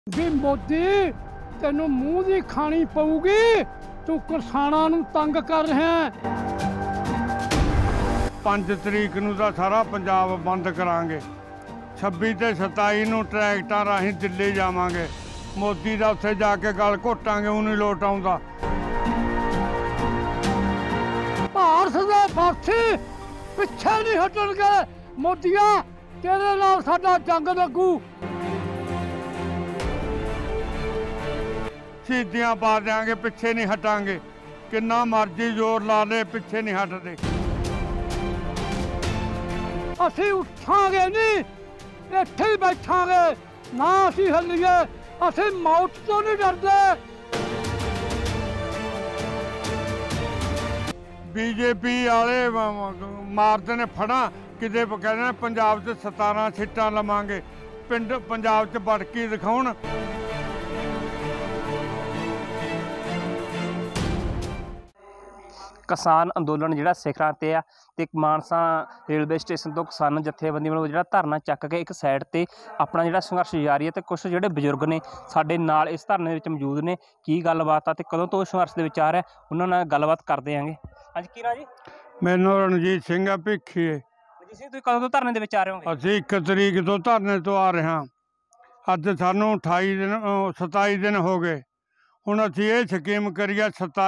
ਵੀ ਮੋਦੀ ਤੈਨੂੰ ਮੂੰਹ ਦੀ ਖਾਣੀ ਪਊਗੀ, ਤੂੰ ਕਿਸਾਨਾਂ ਨੂੰ ਤੰਗ ਕਰ ਰਿਹਾ। 5 ਤਰੀਕ ਨੂੰ ਤਾਂ ਸਾਰਾ ਪੰਜਾਬ ਬੰਦ ਕਰਾਂਗੇ। 26 ਤੇ 27 ਨੂੰ ਟਰੈਕਟਰਾਂ ਰਾਹੀਂ ਦਿੱਲੀ ਜਾਵਾਂਗੇ। ਮੋਦੀ ਦਾ ਉੱਥੇ ਜਾ ਕੇ ਗਲ ਘੋਟਾਂਗੇ, ਉਹ ਨਹੀਂ ਲੋਟ ਆਉਂਦਾ। ਭਾਰਤ ਦੇ ਬਾਕੀ ਪਿੱਛੇ ਨਹੀਂ ਹਟਣਗੇ। ਮੋਦੀਆ ਤੇਰੇ ਨਾਲ ਸਾਡਾ ਜੰਗ ਲੱਗੂ। ਸ਼ਹੀਦੀਆਂ ਪਾ ਦਿਆਂਗੇ, ਪਿੱਛੇ ਨਹੀਂ ਹਟਾਂਗੇ। ਕਿੰਨਾ ਮਰਜ਼ੀ ਜ਼ੋਰ ਲਾ ਲੇ, ਪਿੱਛੇ ਨਹੀਂ ਹਟਦੇ। ਅਸੀਂ ਉੱਠਾਂਗੇ ਨਹੀਂ, ਇੱਥੇ ਹੀ ਬੈਠਾਂਗੇ ਨਾ। ਅਸੀਂ ਹੱਲੀਏ, ਅਸੀਂ ਮੌਤ ਤੋਂ ਨਹੀਂ ਡਰਦੇ। ਬੀਜੇਪੀ ਵਾਲੇ ਮਾਰਦੇ ਨੇ ਫੜਾਂ, ਕਿਤੇ ਕਹਿੰਦੇ ਨੇ ਪੰਜਾਬ 'ਚ 17 ਸੀਟਾਂ ਲਵਾਂਗੇ। ਪਿੰਡ ਪੰਜਾਬ 'ਚ ਵੜ ਕੇ ਦਿਖਾਉਣ। ਕਿਸਾਨ ਅੰਦੋਲਨ ਜਿਹੜਾ ਸਿਖਰਾਂ ਤੇ ਆ ਤੇ ਮਾਨਸਾ ਰੇਲਵੇ ਸਟੇਸ਼ਨ ਤੋਂ ਕਿਸਾਨ ਜਥੇਬੰਦੀ ਵੱਲੋਂ ਜਿਹੜਾ ਧਰਨਾ ਚੱਕ ਕੇ ਇੱਕ ਸਾਈਡ ਤੇ ਆਪਣਾ ਜਿਹੜਾ ਸੰਘਰਸ਼ ਜਾਰੀ ਹੈ। ਤੇ ਕੁਝ ਜਿਹੜੇ ਬਜ਼ੁਰਗ ਨੇ ਸਾਡੇ ਨਾਲ ਇਸ ਧਰਨੇ ਦੇ ਵਿੱਚ ਮੌਜੂਦ ਨੇ। ਕੀ ਗੱਲਬਾਤ ਆ ਤੇ ਕਦੋਂ ਤੋਂ ਸੰਘਰਸ਼ ਦੇ ਵਿੱਚ ਆ ਰਿਹਾ, ਉਹਨਾਂ ਨਾਲ ਗੱਲਬਾਤ ਕਰਦੇ ਆਂਗੇ। ਹਾਂਜੀ ਕੀ ਨਾਂ ਜੀ? ਮੈਨੂੰ ਰਣਜੀਤ ਸਿੰਘ ਆ, ਭਿੱਖੀਏ। ਰਣਜੀਤ ਸਿੰਘ, ਤੁਸੀਂ ਕਦੋਂ ਤੋਂ ਧਰਨੇ ਦੇ ਵਿੱਚ ਆ ਰਹੇ ਹੋ? ਅਸੀਂ 1 ਤਰੀਕ ਤੋਂ ਧਰਨੇ ਤੋਂ ਆ ਰਹੇ ਹਾਂ। ਅੱਜ ਸਾਨੂੰ 27 ਦਿਨ ਹੋ ਗਏ। ਹੁਣ ਅਸੀਂ ਇਹ ਸਕੀਮ ਕਰੀਏ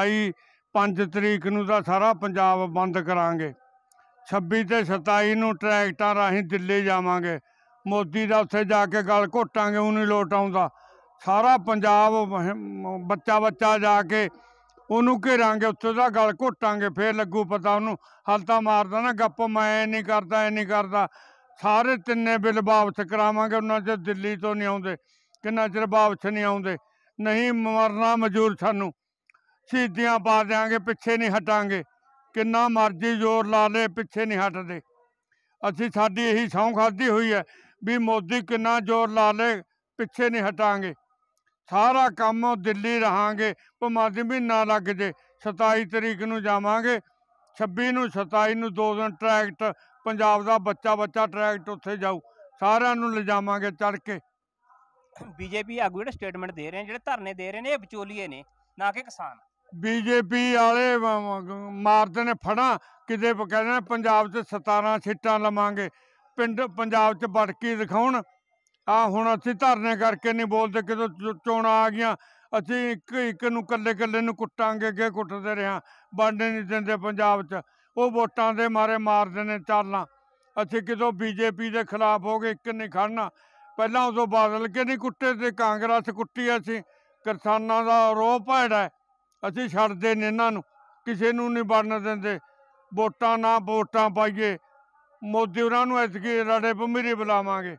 5 ਤਰੀਕ ਨੂੰ ਤਾਂ ਸਾਰਾ ਪੰਜਾਬ ਬੰਦ ਕਰਾਂਗੇ। 26 ਤੇ 27 ਨੂੰ ਟਰੈਕਟਰਾਂ ਰਾਹੀਂ ਦਿੱਲੀ ਜਾਵਾਂਗੇ। ਮੋਦੀ ਦਾ ਉੱਥੇ ਜਾ ਕੇ ਗਲ ਘੋਟਾਂਗੇ, ਉਹ ਨਹੀਂ ਲੋਟ ਆਉਂਦਾ। ਸਾਰਾ ਪੰਜਾਬ ਬੱਚਾ ਜਾ ਕੇ ਉਹਨੂੰ ਘੇਰਾਂਗੇ, ਉੱਥੇ ਦਾ ਗਲ ਘੋਟਾਂਗੇ, ਫੇਰ ਲੱਗੂ ਪਤਾ ਉਹਨੂੰ। ਹਲ ਤਾਂ ਮਾਰਦਾ ਨਾ ਗੱਪ, ਮੈਂ ਨਹੀਂ ਕਰਦਾ, ਇਹ ਨਹੀਂ ਕਰਦਾ। ਸਾਰੇ 3 ਬਿੱਲ ਵਾਪਸ ਕਰਾਵਾਂਗੇ, ਉਹਨਾਂ 'ਚ ਦਿੱਲੀ ਤੋਂ ਨਹੀਂ ਆਉਂਦੇ। ਕਿੰਨਾ ਚਿਰ ਵਾਪਸ ਨਹੀਂ ਆਉਂਦੇ, ਨਹੀਂ ਮਰਨਾ ਮਜ਼ਦੂਰ ਸਾਨੂੰ। ਸ਼ਹੀਦੀਆਂ ਪਾ ਦਿਆਂਗੇ, ਪਿੱਛੇ ਨਹੀਂ ਹਟਾਂਗੇ। ਕਿੰਨਾ ਮਰਜ਼ੀ ਜ਼ੋਰ ਲਾ ਲੇ, ਪਿੱਛੇ ਨਹੀਂ ਹਟਦੇ। ਅਸੀਂ ਸਾਡੀ ਇਹੀ ਸਹੁੰ ਖਾਧੀ ਹੋਈ ਹੈ ਵੀ ਮੋਦੀ ਕਿੰਨਾ ਜ਼ੋਰ ਲਾ ਲੇ, ਪਿੱਛੇ ਨਹੀਂ ਹਟਾਂਗੇ। ਸਾਰਾ ਕੰਮ ਦਿੱਲੀ ਰਹਾਂਗੇ, ਭਾਵੇਂ ਮਹੀਨਾ ਲੱਗ ਜੇ। 27 ਤਰੀਕ ਨੂੰ ਜਾਵਾਂਗੇ, 26 ਨੂੰ 27 ਨੂੰ 2 ਦਿਨ ਟਰੈਕਟ ਪੰਜਾਬ ਦਾ ਬੱਚਾ ਟਰੈਕਟ ਉੱਥੇ ਜਾਊ। ਸਾਰਿਆਂ ਨੂੰ ਲਿਜਾਵਾਂਗੇ ਚੜ੍ਹ ਕੇ। ਬੀਜੇਪੀ ਆਗੂ ਜਿਹੜੇ ਸਟੇਟਮੈਂਟ ਦੇ ਰਹੇ ਨੇ, ਜਿਹੜੇ ਧਰਨੇ ਦੇ ਰਹੇ ਨੇ, ਇਹ ਵਿਚੋਲੀਏ ਨੇ ਨਾ ਕਿ ਕਿਸਾਨ। ਬੀਜੇਪੀ ਵਾਲੇ ਮਾਰਦੇ ਨੇ ਫੜਾਂ, ਕਿਤੇ ਕਹਿੰਦੇ ਨੇ ਪੰਜਾਬ 'ਚ 17 ਸੀਟਾਂ ਲਵਾਂਗੇ। ਪਿੰਡ ਪੰਜਾਬ 'ਚ ਵੜ ਕੇ ਦਿਖਾਉਣ। ਹੁਣ ਅਸੀਂ ਧਰਨੇ ਕਰਕੇ ਨਹੀਂ ਬੋਲਦੇ। ਕਿਦੋਂ ਚੋਣਾਂ ਆ ਗਈਆਂ, ਅਸੀਂ ਇੱਕ ਨੂੰ ਕੱਲੇ ਨੂੰ ਕੁੱਟਾਂਗੇ, ਅੱਗੇ ਕੁੱਟਦੇ ਰਿਹਾ। ਵੰਡ ਨਹੀਂ ਦਿੰਦੇ ਪੰਜਾਬ 'ਚ। ਉਹ ਵੋਟਾਂ ਦੇ ਮਾਰੇ ਮਾਰਦੇ ਨੇ ਚਾਲਾਂ। ਅਸੀਂ ਕਿਦੋਂ ਬੀਜੇਪੀ ਦੇ ਖਿਲਾਫ ਹੋ ਗਏ, ਇੱਕ ਨਹੀਂ ਖੜਨਾ। ਪਹਿਲਾਂ ਉਦੋਂ ਬਾਦਲ ਕੇ ਨਹੀਂ ਕੁੱਟੇ ਤੇ ਕਾਂਗਰਸ ਕੁੱਟੀ। ਅਸੀਂ ਕਿਸਾਨਾਂ ਦਾ ਰੋਹ ਭੈੜਾ, ਅਸੀਂ ਛੱਡਦੇ ਨਹੀਂ ਇਹਨਾਂ ਨੂੰ, ਕਿਸੇ ਨੂੰ ਨਹੀਂ ਬਣਨ ਦਿੰਦੇ। ਵੋਟਾਂ ਨਾ ਵੋਟਾਂ ਪਾਈਏ, ਮੋਦੀ ਉਹਨਾਂ ਨੂੰ ਐਤਕੀ ਰੜੇ ਭਮੀਰੀ ਬੁਲਾਵਾਂਗੇ।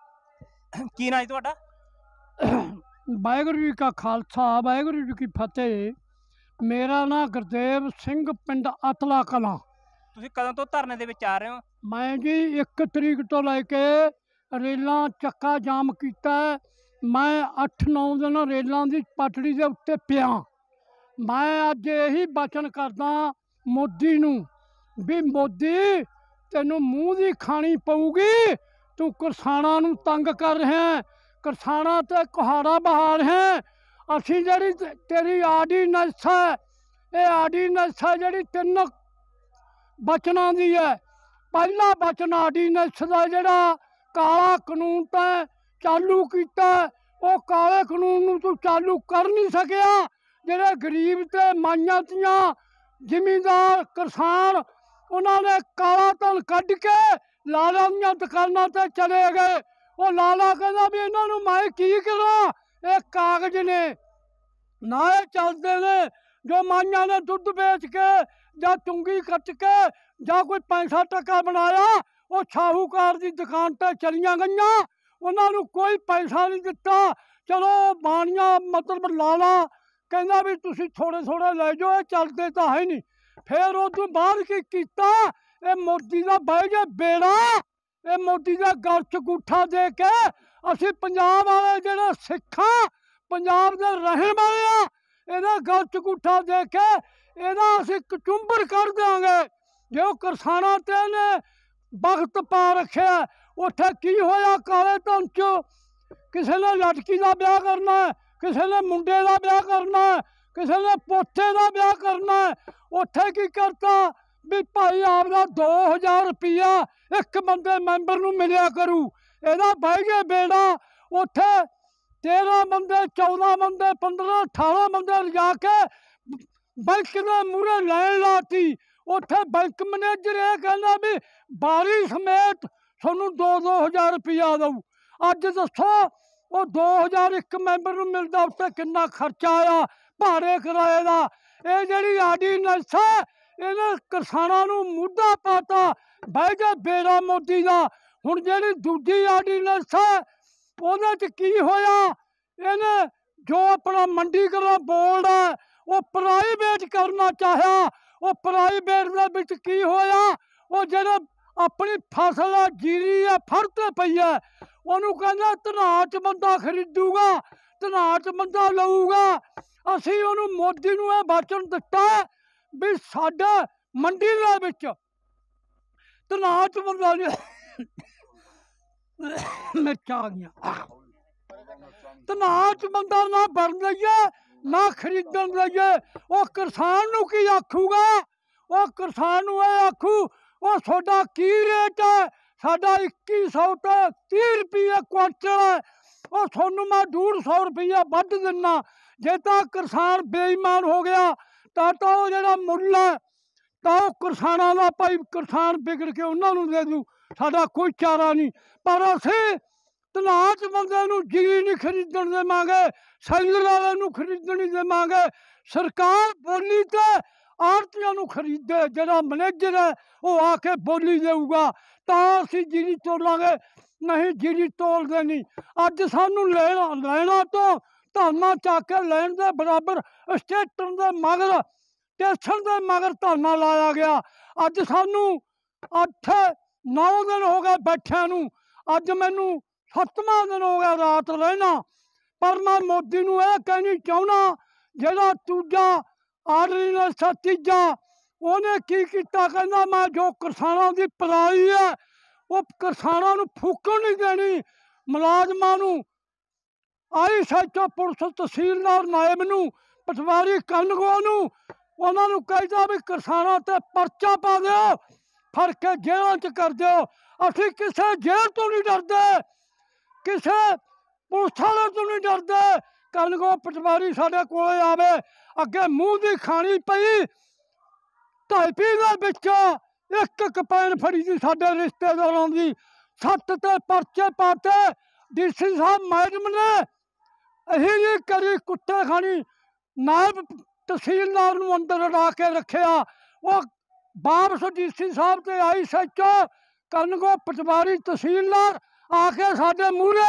ਕੀ ਨਾਂ ਜੀ ਤੁਹਾਡਾ? ਵਾਹਿਗੁਰੂ ਜੀ ਕਾ ਖਾਲਸਾ, ਵਾਹਿਗੁਰੂ ਜੀ ਕੀ ਫਤਿਹ। ਮੇਰਾ ਨਾਂ ਗੁਰਦੇਵ ਸਿੰਘ, ਪਿੰਡ ਅਤਲਾ ਕਲਾਂ। ਤੁਸੀਂ ਕਦੋਂ ਤੋਂ ਧਰਨੇ ਦੇ ਵਿੱਚ ਆ ਰਹੇ ਹੋ? ਮੈਂ ਜੀ 1 ਤਰੀਕ ਤੋਂ ਲੈ ਕੇ ਰੇਲਾਂ ਚੱਕਾ ਜਾਮ ਕੀਤਾ। ਮੈਂ 8-9 ਦਿਨ ਰੇਲਾਂ ਦੀ ਪਟੜੀ ਦੇ ਉੱਤੇ ਪਿਆ। ਮੈਂ ਅੱਜ ਇਹੀ ਬਚਨ ਕਰਦਾ ਮੋਦੀ ਨੂੰ ਵੀ ਮੋਦੀ ਤੈਨੂੰ ਮੂੰਹ ਦੀ ਖਾਣੀ ਪਊਗੀ, ਤੂੰ ਕਿਸਾਨਾਂ ਨੂੰ ਤੰਗ ਕਰ ਰਿਹਾ, ਕਿਸਾਨਾਂ 'ਤੇ ਕੁਹਾੜਾ ਬਹਾ ਰਿਹਾ। ਅਸੀਂ ਜਿਹੜੀ ਤੇਰੀ ਆਰਡੀਨੈਂਸ ਹੈ, ਇਹ ਆਰਡੀਨੈਂਸ ਹੈ ਜਿਹੜੀ 3 ਬਚਨਾਂ ਦੀ ਹੈ। ਪਹਿਲਾ ਬਚਨ ਆਰਡੀਨੈਂਸ ਦਾ ਜਿਹੜਾ ਕਾਲਾ ਕਾਨੂੰਨ ਤੈਂ ਚਾਲੂ ਕੀਤਾ, ਉਹ ਕਾਲੇ ਕਾਨੂੰਨ ਨੂੰ ਤੂੰ ਚਾਲੂ ਕਰ ਨਹੀਂ ਸਕਿਆ। ਜਿਹੜੇ ਗਰੀਬ ਤੇ ਮਾਈਆਂ ਧੀਆਂ ਜ਼ਿਮੀਂਦਾਰ ਕਿਸਾਨ, ਉਹਨਾਂ ਨੇ ਕਾਲਾ ਧਨ ਕੱਢ ਕੇ ਲਾਲਾ ਦੀਆਂ ਦੁਕਾਨਾਂ 'ਤੇ ਚਲੇ ਗਏ। ਉਹ ਲਾਲਾ ਕਹਿੰਦਾ ਵੀ ਇਹਨਾਂ ਨੂੰ ਮੈਂ ਕੀ ਕਰਾਂ, ਇਹ ਕਾਗਜ਼ ਨੇ ਨਾ, ਇਹ ਚੱਲਦੇ ਨੇ। ਜੋ ਮਾਈਆਂ ਨੇ ਦੁੱਧ ਵੇਚ ਕੇ ਜਾਂ ਚੁੰਗੀ ਕੱਟ ਕੇ ਜਾਂ ਕੋਈ ਪੈਸਾ ਟਕਾ ਬਣਾਇਆ, ਉਹ ਸ਼ਾਹੂਕਾਰ ਦੀ ਦੁਕਾਨ 'ਤੇ ਚਲੀਆਂ ਗਈਆਂ। ਉਹਨਾਂ ਨੂੰ ਕੋਈ ਪੈਸਾ ਨਹੀਂ ਦਿੱਤਾ। ਚਲੋ ਬਾਣੀਆਂ ਮਤਲਬ ਲਾਲਾ ਕਹਿੰਦਾ ਵੀ ਤੁਸੀਂ ਥੋੜ੍ਹੇ ਲੈ ਜਾਓ, ਇਹ ਚੱਲਦੇ ਤਾਂ ਹੈ ਨਹੀਂ। ਫਿਰ ਉਹ ਤੋਂ ਬਾਅਦ ਕੀ ਕੀਤਾ, ਇਹ ਮੋਦੀ ਦਾ ਬਹਿ ਗਿਆ ਬੇੜਾ। ਇਹ ਮੋਦੀ ਦਾ ਗਲ 'ਚ ਅੰਗੂਠਾ ਦੇ ਕੇ ਅਸੀਂ ਪੰਜਾਬ ਵਾਲੇ ਜਿਹੜੇ ਸਿੱਖਾਂ, ਪੰਜਾਬ ਦੇ ਰਹਿਣ ਵਾਲੇ ਆ, ਇਹਦਾ ਗਲ 'ਚ ਅੰਗੂਠਾ ਦੇ ਕੇ ਇਹਦਾ ਅਸੀਂ ਕਚੁੰਬਰ ਕਰ ਦਿਆਂਗੇ। ਜੇ ਉਹ ਕਿਸਾਨਾਂ 'ਤੇ ਨੇ ਵਕਤ ਪਾ ਰੱਖਿਆ, ਉੱਥੇ ਕੀ ਹੋਇਆ ਕਾਲੇ ਧਨ 'ਚ? किसी ने लड़की का ब्याह करना है, किसी ने मुंडे का ब्याह करना है, किसी ने पोते का ब्याह करना है। उत्थे की करता भी भाई आपका 2000 रुपया एक बंदे मैंबर नूं मिलिया करू। ਇਹਦਾ ਬਹਿ ਗਏ बेड़ा उत्थे 13 बंदे 14 बंदे 15 18 बंदे लिजा के बैंक के मूहरे लाइन लाती। उत्थे बैंक मैनेजर ये कहना भी बारी समेत थानू 2-2000 रुपया दऊ। अज दसो वो 2000 एक मैंबर नूं मिलदा, उत्ते किन्ना खर्चा आया भाड़े किराए का। ये जिहड़ी आर्डीनैंस है इहने किसानां नूं मुद्दा पाता, बह गए बेड़ा मोदी का। हुण जिहड़ी दूजी आर्डीनैंस है ਉਹਦੇ 'ਚ ਕੀ ਹੋਇਆ, ਇਹਨੇ ਜੋ ਆਪਣਾ ਮੰਡੀਕਰਨ ਬੋਰਡ ਹੈ ਉਹ ਪ੍ਰਾਈਵੇਟ ਕਰਨਾ ਚਾਹਿਆ। ਉਹ ਪ੍ਰਾਈਵੇਟ ਦੇ ਵਿੱਚ ਕੀ ਹੋਇਆ, ਉਹ ਜਿਹੜਾ ਆਪਣੀ ਫਸਲ ਹੈ ਜੀਰੀ ਹੈ ਫੜ 'ਤੇ ਪਈ ਹੈ, ਉਹਨੂੰ ਕਹਿੰਦਾ ਧਨਾਹ 'ਚ ਬੰਦਾ ਖਰੀਦੂਗਾ, ਧਨਾਹ 'ਚ ਬੰਦਾ ਲਊਗਾ। ਅਸੀਂ ਉਹਨੂੰ ਮੋਦੀ ਨੂੰ ਇਹ ਵਚਨ ਦਿੱਤਾ ਵੀ ਸਾਡੇ ਮੰਡੀ ਦੇ ਵਿੱਚ ਧਨਾਹ 'ਚ ਬੰਦਾ ਨਹੀਂ मिर्चा आ गया धनाह च बंदा ना बन लइए ना खरीदन लइए। वो किसान नूं की आखूगा, वो किसान नूं ये आखू वो साडा की रेट है, साडा 2100 ते 30 रुपये क्वांटल है, वो थानू मैं 150 रुपया वध दिना। जे तो किसान बेईमान हो गया तो वो जिहड़ा मुल है तो किसानां दा भाई किसान बिगड़ के उन्होंने दे दूँ, साडा कोई चारा नहीं। पर असीं धनाह च बंदे नूं जीरी नहीं खरीदण देवांगे, सैलर वाले नूं खरीदण नहीं देवांगे। सरकार बोली ते आड़तियां नूं खरीदे, जिहड़ा मैनेजर है वो आके बोली देऊगा तां असीं जीरी तोलांगे, नहीं जीरी तोलदे नहीं। अज सानूं लैना तो धाना चक के लैण दे बराबर स्टेशन दे मगर स्टेशन दे मगर धाना लाया गया। अज सानूं 8-9 दिन हो गए बैठिਆਂ ਨੂੰ, अज मैनू 7वां दिन हो गया रात रहना। पर मैं मोदी नूं यह कहनी चाहना, जिहड़ा दूजा आर्डीनैंस तीजा उहने की कीता, कहना मैं जो किसानां दी पराई है वो किसानां नूं फूकण नहीं देनी। मुलाजमां नूं ISHO पुलिस तहसीलदार नायब नूं पटवारी कनगो नूं उहनां नूं कहदा भी किसानां ते परचा पा दिओ, फड़ के जेलां च कर दिओ। असीं किसी जेल तो नहीं डरते, किसी पुलिस वाले तो नहीं डरते। कनगो पटवारी साडे कोले आवे, अगे मूँह दी खानी पई ढाईपी दे विच एक कपैन फड़ी सी साडे रिश्तेदारां दी, 7 ते परचे पाते। DC साहब मैडम ने अही जी करी कुत्ते खानी, नायब तहसीलदार नूं अंदर अड़ा के रखिया। वो वापस DC साहब ते ISHO कनगो पटवारी तहसीलदार आके साडे मूहरे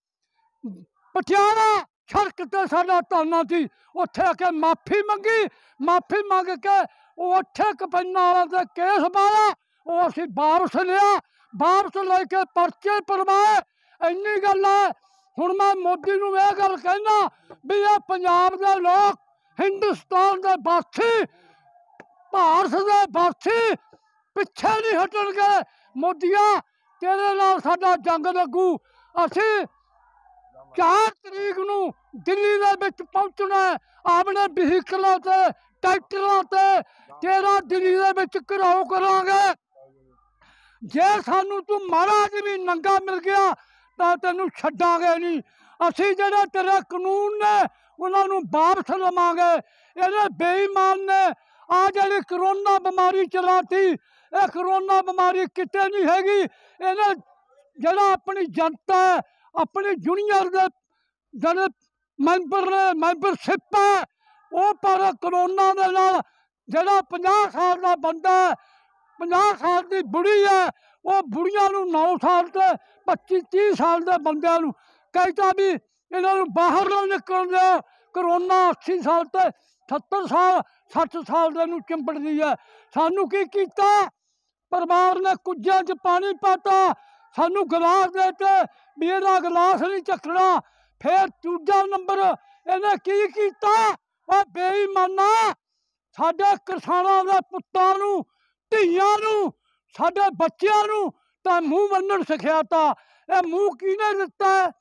पटियाला सड़क ते साडा धरना सी, उत्थे आके माफ़ी मंगी। माफ़ी मंग के उत्थे कपैना वाला ते केस पाया, वो असीं वापस लिया, वापस लेके परचे पड़वाए। इन्नी गल है। हुण मैं मोदी नूं यह गल कहना भी ये पंजाब दे लोग, हिंदुस्तान दे वासी, भारत दे वासी पिछे नहीं हटणगे। मोदिया तेरे नाल साडा जंग लगू। असीं 4 तरीक नूं दिल्ली दे विच पहुंचना है, अपने व्हीकलों ते ट्रैक्टरों ते तेरा दिल्ली दे विच घिराओ करांगे। जे सानू तू महाराज भी नंगा मिल गया तो तैनूं छड्डांगे नहीं। असीं जिहड़े तेरे कानून ने उन्हां नूं वापस लवांगे। इहदे बेईमान ने आ जिहड़ी करोना बीमारी चलाती, ये करोना बीमारी किते नहीं हैगी। इहने जिहड़ा अपनी जनता है, अपनी यूनियन दे जिहड़े मैंबर ने मैंबरशिप है वो पर करोना दे नाल जिहड़ा 50 साल का बंदा है, 50 साल की बुढ़ी है, वो बुढ़ियां नूं 9 साल ते 25-30 साल के बंदियां नूं कहता भी इन्हां नूं बाहर ना निकल दो। करोना 80 साल ते 70 साल 60 साल दे नूं चिंबड़दी है। सानू की कीता, परिवार ने कुज्जियां च पानी पाता, सानू गिलास देते भी इहदा गिलास नहीं चखना। फिर दूजा नंबर इहने की कीता, ओ बेईमाना साडे किसानां दे पुत्तां नूं, धीआं नूं, साडे बच्चिआं नूं तां मूँह बन्नण सिखाता। ये मूँह किहने दिता है?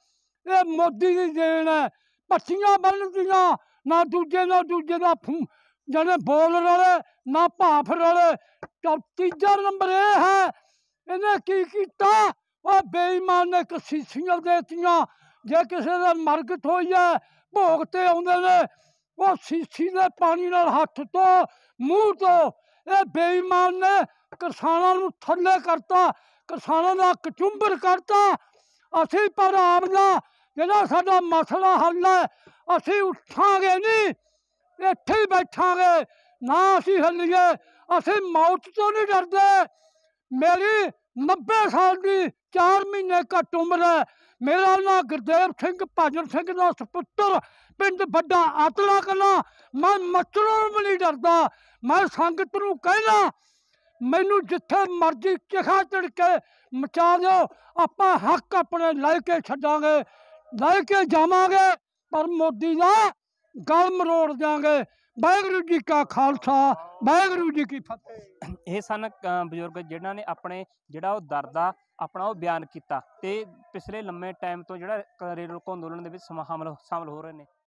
ਇਹ ਮੋਦੀ ਦੀ ਦੇਣ ਹੈ। ਪੱਛੀਆਂ ਬੰਨ੍ਹਦੀਆਂ ਨਾ ਦੂਜੇ ਦਾ ਜਿਹੜੇ ਬੋਲ ਰਲੇ ਨਾ ਭਾਫ ਰਲੇ। ਤੀਜਾ ਨੰਬਰ ਇਹ ਹੈ ਇਹਨੇ ਕੀ ਕੀਤਾ, ਉਹ ਬੇਈਮਾਨ ਨੇ ਇੱਕ ਸੀਸੀਆਂ ਦੇਤੀਆਂ। ਜੇ ਕਿਸੇ ਦੇ ਮਰਗਤ ਹੋਈ ਹੈ ਭੋਗ ਤੇ ਆਉਂਦੇ ਨੇ ਉਹ ਸੀਸੀ ਦੇ ਪਾਣੀ ਨਾਲ ਹੱਥ ਧੋ ਮੂੰਹ ਤੋਂ। ਇਹ ਬੇਈਮਾਨ ਨੇ ਕਿਸਾਨਾਂ ਨੂੰ ਥੱਲੇ ਕਰਤਾ, ਕਿਸਾਨਾਂ ਦਾ ਕਚੁੰਬਰ ਕਰਤਾ। ਅਸੀਂ ਪਰ ਆਪਦਾ ਜਿਹੜਾ ਸਾਡਾ ਮਸਲਾ ਹੱਲ ਹੈ ਅਸੀਂ ਉੱਠਾਂਗੇ ਨਹੀਂ, ਇੱਥੇ ਹੀ ਬੈਠਾਂਗੇ ਨਾ ਅਸੀਂ ਹੱਲੀਏ। ਅਸੀਂ ਮੌਤ ਤੋਂ ਨਹੀਂ ਡਰਦੇ। ਮੇਰੀ 90 ਸਾਲ ਦੀ 4 ਮਹੀਨੇ ਘੱਟ ਉਮਰ ਹੈ। ਮੇਰਾ ਨਾਂ ਗੁਰਦੇਵ ਸਿੰਘ ਭਾਜਨ ਸਿੰਘ ਦਾ ਸਪੁੱਤਰ, ਪਿੰਡ ਵੱਡਾ ਆਤਲਾ ਕਲਾਂ। ਮੈਂ ਮੱਛਰਾਂ ਨੂੰ ਵੀ ਨਹੀਂ ਡਰਦਾ। ਮੈਂ ਸੰਗਤ ਨੂੰ ਕਹਿਣਾ ਮੈਨੂੰ ਜਿੱਥੇ ਮਰਜ਼ੀ ਚਿਖਾ ਚੜ ਕੇ ਮਚਾ ਦਿਓ, ਆਪਾਂ ਹੱਕ ਆਪਣੇ ਲੈ ਕੇ ਛੱਡਾਂਗੇ, ਲੈ ਕੇ ਜਾਵਾਂਗੇ, ਪਰ ਮੋਦੀ ਦਾ ਗਲ ਮਰੋੜ ਦਿਆਂਗੇ। ਵਾਹਿਗੁਰੂ ਜੀ ਕਾ ਖਾਲਸਾ, ਵਾਹਿਗੁਰੂ ਜੀ ਕੀ ਫਤਿਹ। ਇਹ ਸਨ ਬਜ਼ੁਰਗ ਜਿਨ੍ਹਾਂ ਨੇ ਆਪਣੇ ਜਿਹੜਾ ਉਹ ਦਰਦ ਆ ਆਪਣਾ ਉਹ ਬਿਆਨ ਕੀਤਾ ਤੇ ਪਿਛਲੇ ਲੰਮੇ ਟਾਈਮ ਤੋਂ ਜਿਹੜਾ ਰੇਲ ਰੋਕੋ ਅੰਦੋਲਨ ਦੇ ਵਿੱਚ ਸ਼ਾਮਲ ਹੋ ਰਹੇ ਨੇ।